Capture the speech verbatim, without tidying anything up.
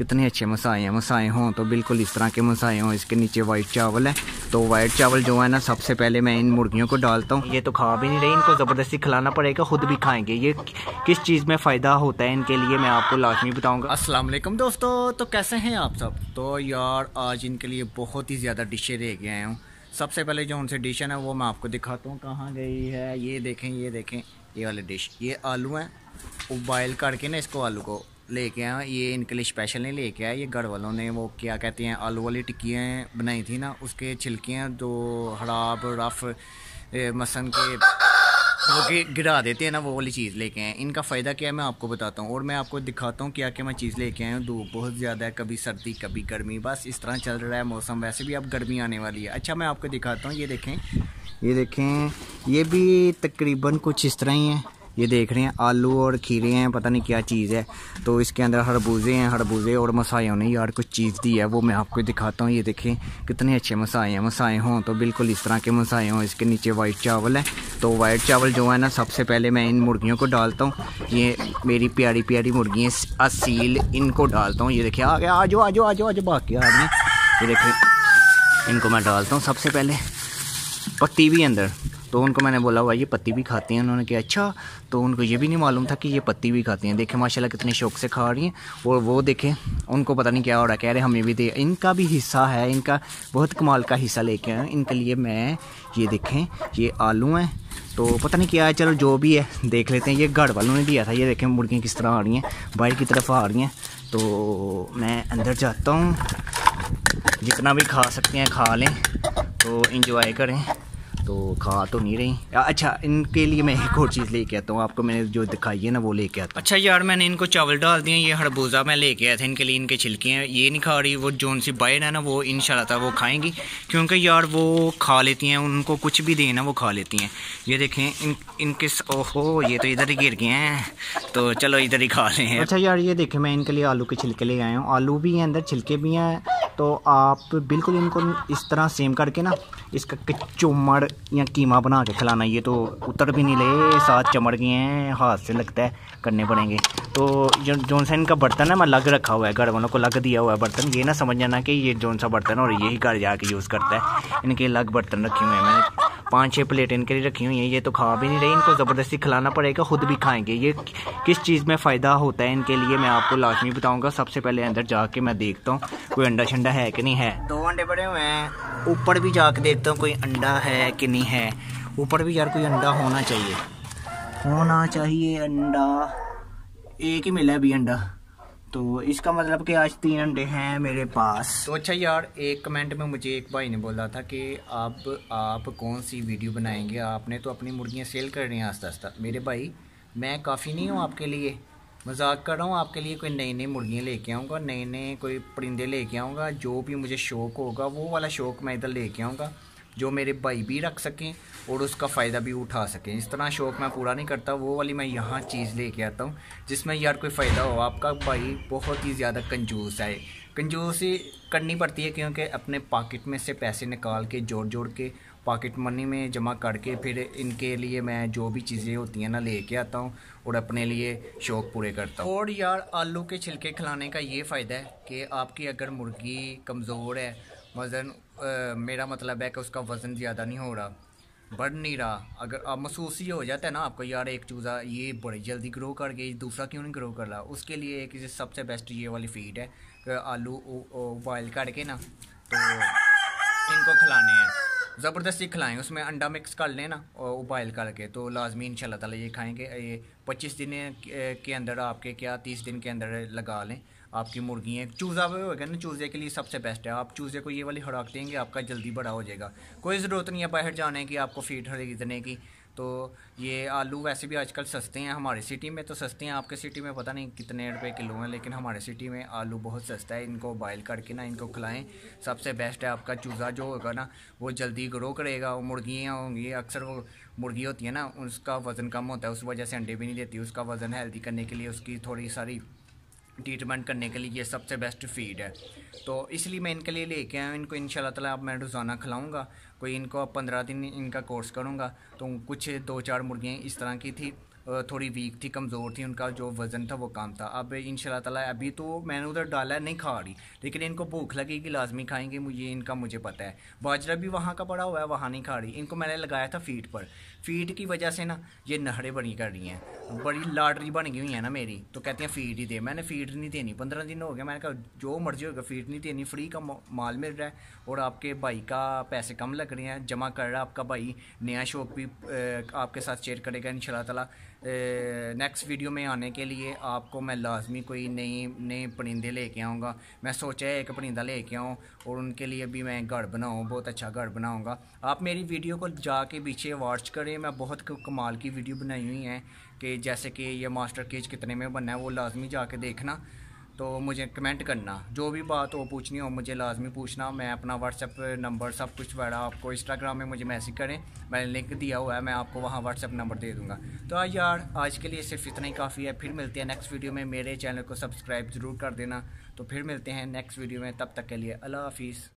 कितने अच्छे मसाए हैं। मसाए हों तो बिल्कुल इस तरह के मसाए हों। इसके नीचे वाइट चावल है, तो वाइट चावल जो है ना सबसे पहले मैं इन मुर्गियों को डालता हूँ। ये तो खा भी नहीं रही, इनको ज़बरदस्ती खिलाना पड़ेगा, खुद भी खाएंगे। ये किस चीज़ में फ़ायदा होता है इनके लिए मैं आपको लाजमी बताऊँगा। अस्सलाम वालेकुम दोस्तों, तो कैसे हैं आप सब। तो यार आज इनके लिए बहुत ही ज़्यादा डिशें लेके आया हूँ। सबसे पहले जो उनसे डिश है ना वो मैं आपको दिखाता हूँ कहाँ गई है। ये देखें ये देखें ये वाले डिश, ये आलू हैं बॉयल करके ना, इसको आलू को लेके आया। ये इनके लिए स्पेशल नहीं लेके आया, ये घर वालों ने वो क्या कहते हैं आलू वाली टिक्कियाँ बनाई थी ना, उसके छिलकियाँ जो हराब रफ मसन के वो गिरा देते हैं ना, वो वाली चीज़ लेके आए। इनका फ़ायदा क्या है मैं आपको बताता हूँ और मैं आपको दिखाता हूँ क्या क्या मैं चीज़ लेके आया हूँ। धूप बहुत ज़्यादा है, कभी सर्दी कभी गर्मी, बस इस तरह चल रहा है मौसम। वैसे भी अब गर्मी आने वाली है। अच्छा मैं आपको दिखाता हूँ, ये देखें ये देखें ये भी तकरीबन कुछ इस तरह ही है। ये देख रहे हैं आलू और खीरे हैं, पता नहीं क्या चीज़ है। तो इसके अंदर हरबूजे हैं, हरबूजे और मसायों ने यार कुछ चीज़ दी है, वो मैं आपको दिखाता हूँ। ये देखें कितने अच्छे मसाए हैं। मसाए हों तो बिल्कुल इस तरह के मसाए हों। इसके नीचे वाइट चावल है, तो वाइट चावल जो है ना सबसे पहले मैं इन मुर्गियों को डालता हूँ। ये मेरी प्यारी प्यारी मुर्गियाँ असील, इनको डालता हूँ। ये देखिए आ गया, आ जाओ आ जाओ आ जाओ आ जाओ भाग के आ गए। ये देखें इनको मैं डालता हूँ सबसे पहले, पत्ती भी अंदर। तो उनको मैंने बोला हुआ ये पत्ती भी खाती हैं, उन्होंने कहा अच्छा। तो उनको ये भी नहीं मालूम था कि ये पत्ती भी खाती हैं। देखें माशाल्लाह कितने शौक से खा रही हैं। और वो देखें उनको पता नहीं क्या हो रहा है, कह रहे हमें भी दे। इनका भी हिस्सा है, इनका बहुत कमाल का हिस्सा लेके आए इनके लिए मैं। ये देखें ये आलू हैं, तो पता नहीं क्या है, चलो जो भी है देख लेते हैं। ये घर वालों ने दिया था। ये देखें मुर्गियाँ किस तरह आ रही हैं, बाहर की तरफ आ रही हैं। तो मैं अंदर जाता हूँ, जितना भी खा सकते हैं खा लें, तो इंजॉय करें। तो खा तो नहीं रही। अच्छा इनके लिए मैं एक और चीज़ लेके आता हूँ, आपको मैंने जो दिखाई है ना वो लेके आता हूँ। अच्छा यार मैंने इनको चावल डाल दिए। ये हरबूजा मैं लेके आया था इनके लिए, इनके छिलके हैं, ये नहीं खा रही। वो जोन सी बाइड है ना वो इंशाल्लाह वो खाएंगी, क्योंकि यार वो खा लेती हैं, उनको कुछ भी देना वो खा लेती हैं। ये देखें इन इनके ओहो ये तो इधर ही गिर गए हैं, तो चलो इधर ही खा लें। अच्छा यार ये देखें मैं इनके लिए आलू के छिलके ले आया हूँ। आलू भी हैं अंदर, छिलके भी हैं। तो आप बिल्कुल इनको इस तरह सेम करके ना इसका चुम्मड़ या कीमा बना के खिलाना। ये तो उतर भी नहीं ले, साथ चमड़ गए हैं, हाथ से लगता है करने पड़ेंगे। तो जो जौन सा इनका बर्तन है मैं अलग रखा हुआ है, घर वालों को अलग दिया हुआ है बर्तन। ये ना समझ जाना कि ये जौन सा बर्तन है और यही घर जाके यूज़ करता है। इनके अलग बर्तन रखे हुए हैं मैंने, पाँच छः प्लेट इनके लिए रखी हुई हैं। ये तो खा भी नहीं रही, इनको ज़बरदस्ती खिलाना पड़ेगा, खुद भी खाएंगे। ये किस चीज़ में फ़ायदा होता है इनके लिए मैं आपको लाजमी बताऊँगा। सबसे पहले अंदर जाके मैं देखता हूँ कोई अंडा शंडा है कि नहीं है। दो अंडे पड़े हुए हैं, ऊपर भी जाके देखता हूँ कोई अंडा है कि नहीं है। ऊपर भी यार कोई अंडा होना चाहिए, होना चाहिए अंडा। एक ही मिला है अभी अंडा, तो इसका मतलब कि आज तीन अंडे हैं मेरे पास। तो अच्छा यार एक कमेंट में मुझे एक भाई ने बोला था कि आप आप कौन सी वीडियो बनाएंगे, आपने तो अपनी मुर्गियाँ सेल कर रही हैं आस्ता आस्ता। मेरे भाई मैं काफ़ी नहीं हूँ आपके लिए, मजाक कर रहा हूँ। आपके लिए कोई नई नई मुर्गियाँ लेके आऊँगा, नए नए कोई परिंदे लेके आऊँगा। जो भी मुझे शौक़ होगा वो वाला शौक़ मैं इधर लेके आऊँगा, जो मेरे भाई भी रख सकें और उसका फ़ायदा भी उठा सकें। इस तरह शौक़ मैं पूरा नहीं करता, वो वाली मैं यहाँ चीज़ लेके आता हूँ जिसमें यार कोई फ़ायदा हो। आपका भाई बहुत ही ज़्यादा कंजूस है, कंजूसी करनी पड़ती है क्योंकि अपने पॉकेट में से पैसे निकाल के जोड़ जोड़ के पॉकेट मनी में जमा करके फिर इनके लिए मैं जो भी चीज़ें होती हैं ना लेके आता हूँ और अपने लिए शौक़ पूरे करता हूँ। और यार आलू के छिलके खिलाने का ये फ़ायदा है कि आपकी अगर मुर्गी कमज़ोर है, वज़न मेरा मतलब है कि उसका वज़न ज़्यादा नहीं हो रहा, बढ़ नहीं रहा, अगर आप महसूस ही हो जाता है ना आपको यार एक चूज़ा ये बड़ी जल्दी ग्रो कर गई, दूसरा क्यों नहीं ग्रो कर रहा, उसके लिए एक सबसे बेस्ट ये वाली फीड है कि आलू बॉयल करके ना तो इनको खिलाने हैं, ज़बरदस्ती खिलाएं। उसमें अंडा मिक्स कर लें ना और बॉयल करके, तो लाजमी इंशाल्लाह ताला ये खाएंगे। ये पच्चीस दिन के अंदर आपके क्या तीस दिन के अंदर लगा लें आपकी मुर्गियाँ। चूज़ा भी होगा ना, चूज़े के लिए सबसे बेस्ट है। आप चूज़े को ये वाली हड़ाक देंगे आपका जल्दी बड़ा हो जाएगा, कोई ज़रूरत नहीं है बाहर जाने की आपको फीड खरीदने की। तो ये आलू वैसे भी आजकल सस्ते हैं, हमारी सिटी में तो सस्ते हैं, आपके सिटी में पता नहीं कितने रुपए किलो हैं, लेकिन हमारे सिटी में आलू बहुत सस्ता है। इनको बॉयल करके ना इनको खिलाएं, सबसे बेस्ट है। आपका चूज़ा जो होगा ना वो जल्दी ग्रो करेगा। वो मुर्गियाँ होंगी, अक्सर वो मुर्गी होती है ना उसका वज़न कम होता है, उस वजह से अंडे भी नहीं देती। उसका वज़न हेल्दी करने के लिए, उसकी थोड़ी सारी ट्रीटमेंट करने के लिए ये सबसे बेस्ट फीड है। तो इसलिए मैं इनके लिए लेके आया हूँ। इनको इंशाल्लाह ताला अब मैं रोज़ाना खिलाऊँगा। कोई इनको अब पंद्रह दिन इनका कोर्स करूँगा, तो कुछ दो चार मुर्गियाँ इस तरह की थी थोड़ी वीक थी, कमज़ोर थी, उनका जो वज़न था वो कम था। अब इंशाल्लाह ताला अभी तो मैंने उधर डाला नहीं खा रही, लेकिन इनको भूख लगेगी लाजमी खाएंगे, मुझे इनका मुझे पता है। बाजरा भी वहाँ का पड़ा हुआ है, वहाँ नहीं खा रही। इनको मैंने लगाया था फीड पर, फीड की वजह से ना ये नहरे बड़ी कर रही हैं, बड़ी लाडरी बन गई हुई है ना मेरी, तो कहती हैं फीड ही दे। मैंने फीड नहीं देनी, पंद्रह दिन हो गया, मैंने कहा जो मर्जी होगा फीड नहीं देनी, फ्री का माल मिल रहा है और आपके भाई का पैसे कम लग रहे हैं, जमा कर रहा है आपका भाई। नया शौक भी आपके साथ शेयर करेगा इंशाल्लाह ताला। नेक्स्ट वीडियो में आने के लिए आपको मैं लाजमी कोई नई नए परिंदे लेके आऊँगा। मैं सोचा है एक परिंदा लेके आऊँ और उनके लिए भी मैं घर बनाऊँ, बहुत अच्छा घर बनाऊँगा। आप मेरी वीडियो को जाके पीछे वॉच करें, मैं बहुत कमाल की वीडियो बनाई हुई हैं कि जैसे कि ये मास्टर केज कितने में बनना है, वो लाजमी जाके देखना। तो मुझे कमेंट करना, जो भी बात हो पूछनी हो मुझे लाजमी पूछना। मैं अपना व्हाट्सएप नंबर सब कुछ बड़ा आपको, इंस्टाग्राम में मुझे मैसेज करें, मैंने लिंक दिया हुआ है, मैं आपको वहाँ व्हाट्सएप नंबर दे दूँगा। तो आज यार आज के लिए सिर्फ इतना ही काफ़ी है। फिर मिलते हैं नेक्स्ट वीडियो में, मेरे चैनल को सब्सक्राइब ज़रूर कर देना। तो फिर मिलते हैं नेक्स्ट वीडियो में, तब तक के लिए अल्लाह हाफिज़।